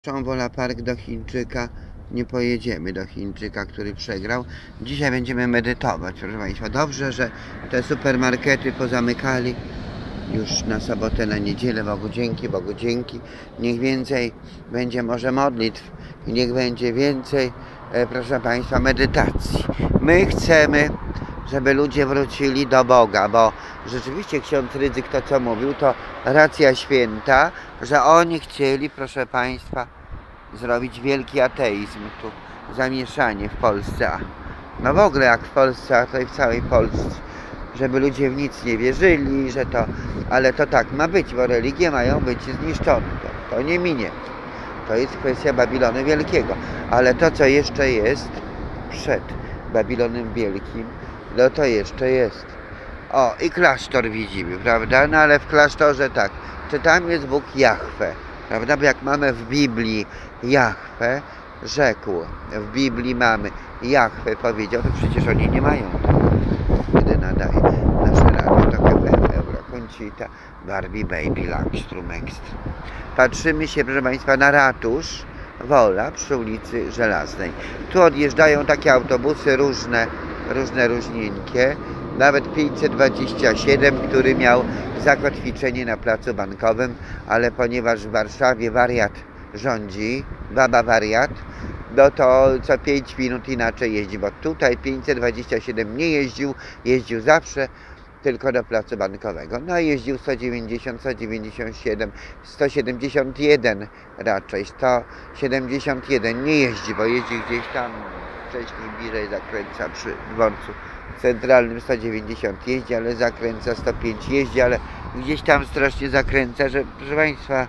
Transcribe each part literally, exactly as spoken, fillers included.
Wola Park do Chińczyka. Nie pojedziemy do Chińczyka, który przegrał. Dzisiaj będziemy medytować, proszę Państwa. Dobrze, że te supermarkety pozamykali już na sobotę, na niedzielę. Bogu dzięki, Bogu dzięki. Niech więcej będzie może modlitw i niech będzie więcej, e, proszę Państwa, medytacji. My chcemy, żeby ludzie wrócili do Boga, bo rzeczywiście ksiądz Rydzyk to, co mówił, to racja święta, że oni chcieli, proszę Państwa, zrobić wielki ateizm, tu zamieszanie w Polsce. No w ogóle jak w Polsce, a tutaj w całej Polsce, żeby ludzie w nic nie wierzyli, że to, ale to tak ma być, bo religie mają być zniszczone. To, to nie minie. To jest kwestia Babilonu Wielkiego. Ale to, co jeszcze jest przed Babilonem Wielkim, no to jeszcze jest. O, i klasztor widzimy, prawda? No ale w klasztorze tak, czy tam jest Bóg Jahwe, prawda? Bo jak mamy w Biblii Jahwe, rzekł, w Biblii mamy Jahwe powiedział, to przecież oni nie mają tego, kiedy nadaje nasze radio, to K P M, Eurokoncita, Barbie, Baby, Langstrom, Extra. Patrzymy się, proszę Państwa, na ratusz Wola przy ulicy Żelaznej. Tu odjeżdżają takie autobusy różne, różne różnienkie. Nawet pięćset dwadzieścia siedem, który miał zakotwiczenie na placu Bankowym, ale ponieważ w Warszawie wariat rządzi, baba wariat, no to co pięć minut inaczej jeździ, bo tutaj pięćset dwadzieścia siedem nie jeździł, jeździł zawsze tylko do placu Bankowego. No i jeździł sto dziewięćdziesiąt, sto dziewięćdziesiąt siedem, sto siedemdziesiąt jeden raczej, sto siedemdziesiąt jeden nie jeździ, bo jeździ gdzieś tam wcześniej, bliżej zakręca przy dworcu centralnym. Sto dziewięćdziesiąt jeździ, ale zakręca, sto pięć jeździ, ale gdzieś tam strasznie zakręca, że proszę Państwa,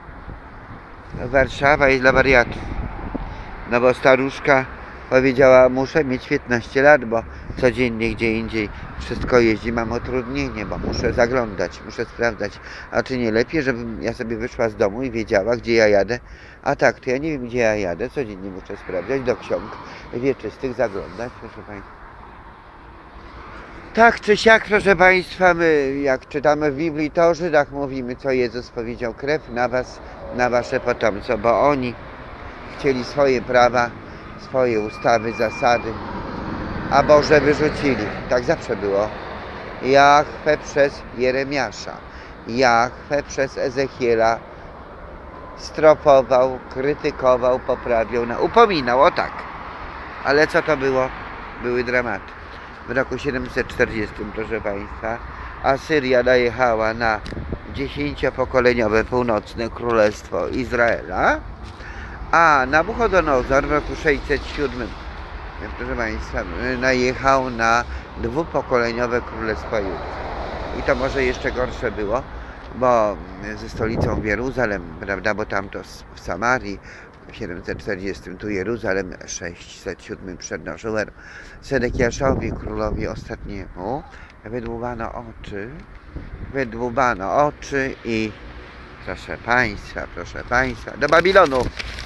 Warszawa jest dla wariatów. No bo staruszka powiedziała, muszę mieć piętnaście lat, bo codziennie gdzie indziej wszystko jeździ, mam utrudnienie, bo muszę zaglądać, muszę sprawdzać. A czy nie lepiej, żebym ja sobie wyszła z domu i wiedziała, gdzie ja jadę? A tak, to ja nie wiem, gdzie ja jadę, codziennie muszę sprawdzać, do ksiąg wieczystych zaglądać, proszę Państwa. Tak czy siak, proszę Państwa, my jak czytamy w Biblii, to o Żydach mówimy, co Jezus powiedział, krew na was, na wasze potomstwo, bo oni chcieli swoje prawa, swoje ustawy, zasady, a Boże wyrzucili. Tak zawsze było. Jahwe przez Jeremiasza, Jahwe przez Ezechiela strofował, krytykował, poprawiał, no, upominał, o tak. Ale co to było? Były dramaty. W roku siedemset czterdziestym, proszę Państwa, Asyria najechała na dziesięciopokoleniowe północne królestwo Izraela, a Nabuchodonozor w roku sześćset siódmym, proszę Państwa, najechał na dwupokoleniowe królestwo Judy. I to może jeszcze gorsze było, bo ze stolicą w Jeruzalem, prawda, bo tam to w Samarii, w siedemset czterdziestym, tu Jeruzalem, sześćset siódmym przed naszą erą. Sedekiaszowi, królowi ostatniemu, wydłubano oczy, wydłubano oczy i proszę Państwa, proszę Państwa, do Babilonu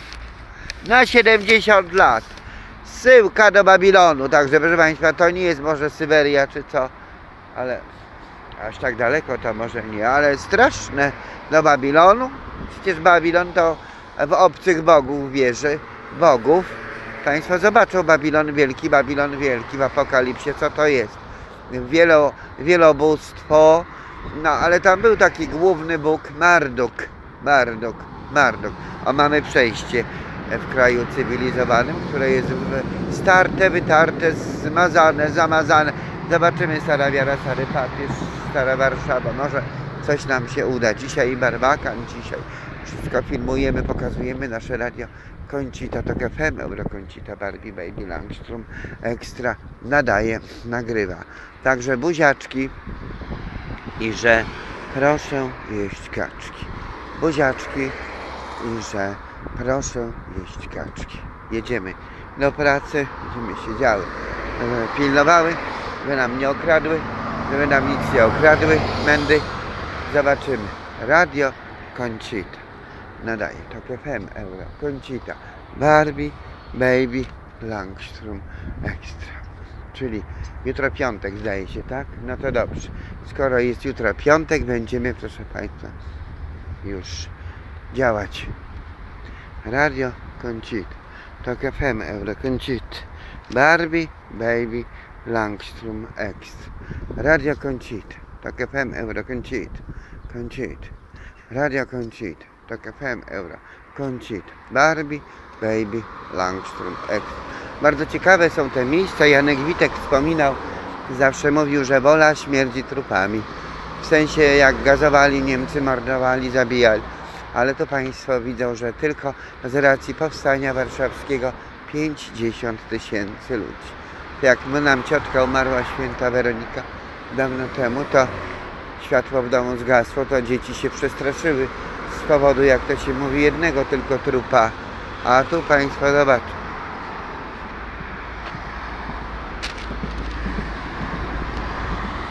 na siedemdziesiąt lat. Zsyłka do Babilonu, także proszę Państwa, to nie jest może Syberia czy co, ale aż tak daleko to może nie, ale straszne, do Babilonu. Przecież Babilon to w obcych bogów wierzy, bogów. Państwo zobaczą Babilon Wielki, Babilon Wielki w Apokalipsie, co to jest. Wielo, wielobóstwo, no ale tam był taki główny Bóg, Marduk, Marduk, Marduk. O, mamy przejście w kraju cywilizowanym, które jest starte, wytarte, zmazane, zamazane. Zobaczymy, stara wiara, stary papież, stara Warszawa, może coś nam się uda. Dzisiaj Barbakan, dzisiaj wszystko filmujemy, pokazujemy, nasze radio Koncita, to K F M, Eurokoncita, Barbie, Baby, Langstrom, Extra nadaje, nagrywa. Także buziaczki i że proszę jeść kaczki. Buziaczki i że proszę jeść kaczki. Jedziemy do pracy, będziemy siedziały, żeby pilnowały, żeby nam nie okradły, żeby nam nic nie okradły, mędy. Zobaczymy. Radio Koncita nadaje, to K F M, Eurokoncita, Barbie, Baby, Langstrom, Extra. Czyli jutro piątek, zdaje się, tak? No to dobrze. Skoro jest jutro piątek, będziemy, proszę Państwa, już działać Radio Concit, Tok F M, Euro Concit, Barbie, Baby, Langstrom X, Radio Concit, Tok F M, Euro Concit, Concit, Radio Concit, Tok F M, Euro Concit, Barbie, Baby, Langstrom X. Bardzo ciekawe są te miejsca. Janek Witek wspominał, zawsze mówił, że Wola śmierdzi trupami. W sensie jak gazowali, Niemcy mordowali, zabijali. Ale to Państwo widzą, że tylko z racji powstania warszawskiego pięćdziesiąt tysięcy ludzi. Jak my nam ciotka umarła, święta Weronika, dawno temu, to światło w domu zgasło, to dzieci się przestraszyły z powodu, jak to się mówi, jednego tylko trupa. A tu Państwo zobaczą.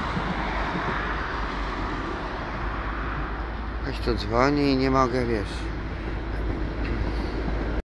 Ktoś tu dzwoni i nie mogę, wiesz.